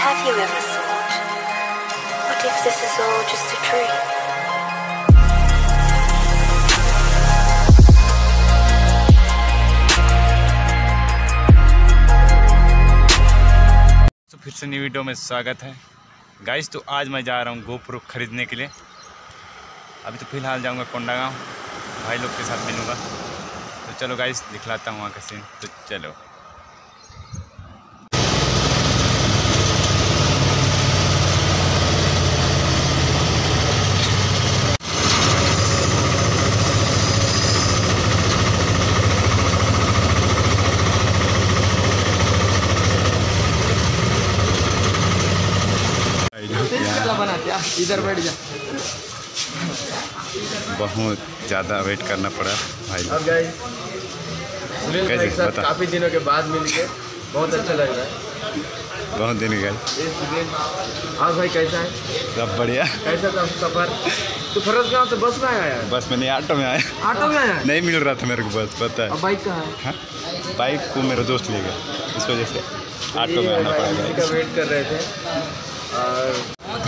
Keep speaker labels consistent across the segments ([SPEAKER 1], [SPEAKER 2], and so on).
[SPEAKER 1] Have you ever thought, what if this is all just a dream?
[SPEAKER 2] तो फिर से new video में स्वागत है गाइस। तो आज मैं जा रहा हूँ गोप्रो खरीदने के लिए। अभी तो फिलहाल जाऊँगा कोंडागांव, भाई लोग के साथ मिलूँगा। तो चलो गाइस दिखलाता हूँ वहाँ का सीन। तो चलो
[SPEAKER 3] इधर बैठ जा।
[SPEAKER 2] बहुत ज़्यादा वेट करना पड़ा भाई।
[SPEAKER 3] अब गाइस सुनील भाई के साथ काफ़ी दिनों के बाद मिलके बहुत अच्छा लग रहा है।
[SPEAKER 2] बहुत दिन गए।
[SPEAKER 3] और भाई कैसा है?
[SPEAKER 2] सब बढ़िया।
[SPEAKER 3] कैसा था सफ़र? तो फरसगांव से बस में आया है?
[SPEAKER 2] बस में नहीं, ऑटो में आया।
[SPEAKER 3] ऑटो में आया?
[SPEAKER 2] नहीं मिल रहा था मेरे को बस, पता है।
[SPEAKER 3] और बाइक कहाँ है?
[SPEAKER 2] हाँ? बाइक को मेरा दोस्त ले गया, इस वजह से ऑटो में आना पड़ा।
[SPEAKER 3] का वेट कर रहे थे और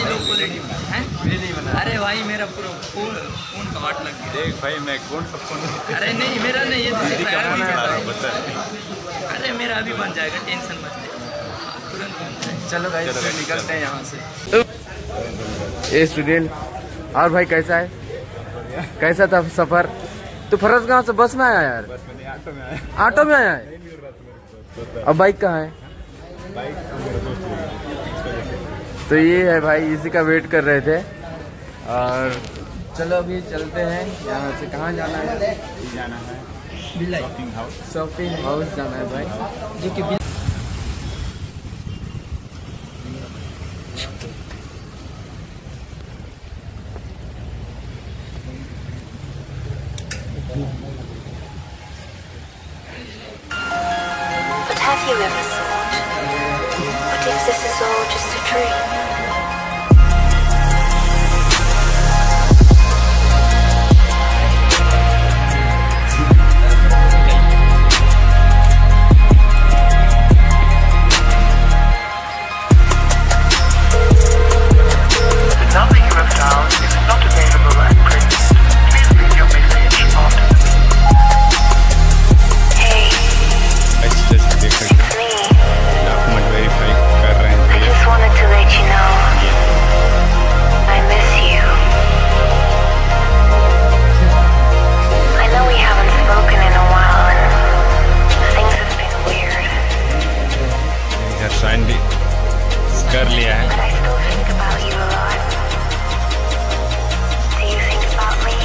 [SPEAKER 4] अरे भाई मेरा पूरा फोन का वाट लग गया।
[SPEAKER 2] देख भाई मैं कौन सा फोन।
[SPEAKER 4] अरे नहीं मेरा नहीं, ये
[SPEAKER 2] पता है।
[SPEAKER 4] अरे मेरा अभी बन जाएगा, टेंशन मत ले, तुरंत बन जाएगा।
[SPEAKER 3] चलो भाई
[SPEAKER 4] चलो निकलते हैं यहाँ से।
[SPEAKER 3] ए स्टूडेंट, और भाई कैसा है? कैसा था सफ़र? तो फरसगांव से बस में आया यार?
[SPEAKER 2] बस में नहीं, ऑटो में आया।
[SPEAKER 3] ऑटो में आया है? अब बाइक कहाँ है? तो ये है भाई, इसी का वेट कर रहे थे। और चलो अभी चलते हैं यहाँ से। कहाँ जाना है?
[SPEAKER 2] जाना है
[SPEAKER 3] शॉपिंग हाउस जाना है भाई, जो कि
[SPEAKER 1] But have you ever thought, what if this is all just a dream?
[SPEAKER 2] Sign भी कर लिया है।
[SPEAKER 1] But I still think about you a lot. Do you think about me?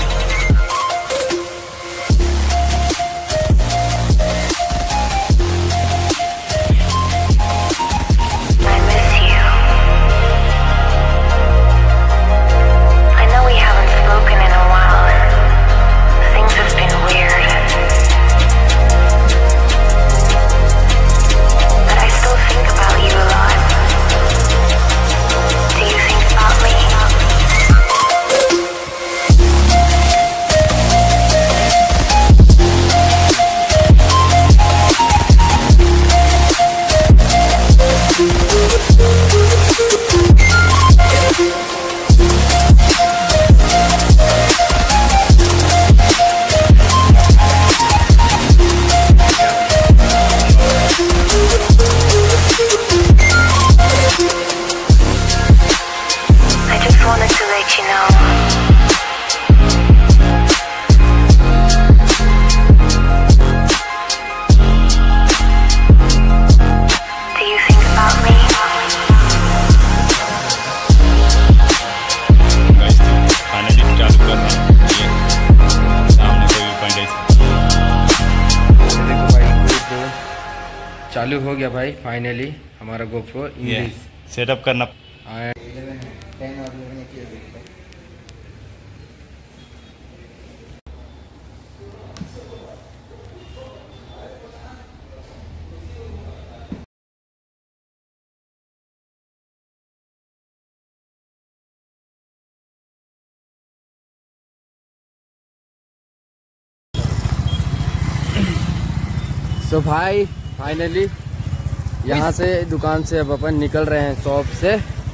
[SPEAKER 1] I miss you. I know we haven't spoken in a while and things have been weird. But I still think about you a lot. Do you think about me? I just wanted to let you know. Do you think about me?
[SPEAKER 2] Guys खाना भी चालू कर रहे हैं। ये सामने कोई point है।
[SPEAKER 3] देखो भाई, चालू हो गया भाई फाइनली हमारा गोप्रो
[SPEAKER 2] ये
[SPEAKER 3] इंग्लिश।
[SPEAKER 2] सेटअप करना।
[SPEAKER 3] सो भाई फाइनली यहाँ से दुकान से अब अपन निकल रहे हैं शॉप से।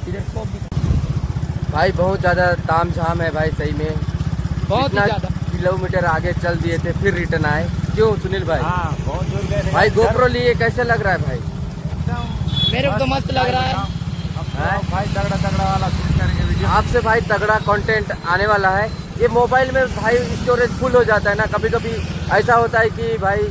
[SPEAKER 3] भाई बहुत ज़्यादा ताम झाम है भाई, सही में बहुत ज़्यादा। किलोमीटर आगे चल दिए थे फिर रिटर्न आए। क्यों सुनील भाई?
[SPEAKER 2] बहुत दूर गए
[SPEAKER 3] भाई गोप्रो लिए कैसे लग रहा है भाई?
[SPEAKER 4] मेरे को तो मस्त लग रहा है
[SPEAKER 2] भाई, तगड़ा तगड़ा वाला शूट करेंगे वीडियो
[SPEAKER 3] आपसे भाई, तगड़ा कंटेंट आने वाला है। ये मोबाइल में भाई स्टोरेज फुल हो जाता है ना, कभी कभी ऐसा होता है कि भाई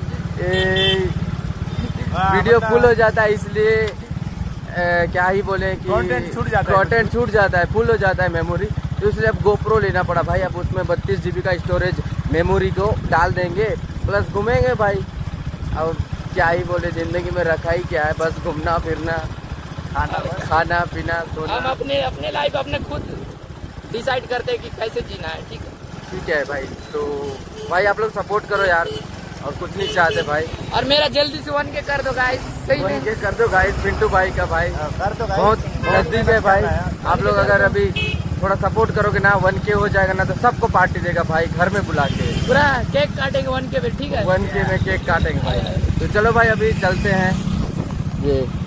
[SPEAKER 3] वीडियो फुल हो जाता है, इसलिए क्या ही बोले कि
[SPEAKER 2] कंटेंट छूट जाता है,
[SPEAKER 3] फुल हो जाता है मेमोरी, तो इसलिए अब गोप्रो लेना पड़ा भाई। अब उसमें 32 GB का स्टोरेज मेमोरी को डाल देंगे, प्लस घूमेंगे भाई। अब क्या ही बोले, जिंदगी में रखा ही क्या है, बस घूमना फिरना, खाना पीना सोना।
[SPEAKER 4] हम अपने लाइफ अपने खुद डिसाइड करते हैं कि कैसे जीना है। ठीक
[SPEAKER 3] है भाई, तो भाई आप लोग सपोर्ट करो यार, और कुछ नहीं चाहते भाई।
[SPEAKER 4] और मेरा जल्दी से 1K कर दो गाइस, सही में
[SPEAKER 3] 1K कर दो गाइस। पिंटू भाई का भाई
[SPEAKER 2] कर दो,
[SPEAKER 3] बहुत नजदीक है भाई। आप लोग अगर अभी थोड़ा सपोर्ट करोगे ना, 1K हो जाएगा ना, तो सबको पार्टी देगा भाई, घर में बुला के
[SPEAKER 4] पूरा केक काटेंगे 1K में। ठीक है,
[SPEAKER 3] 1K में केक काटेंगे भाई। तो चलो भाई अभी चलते हैं। ये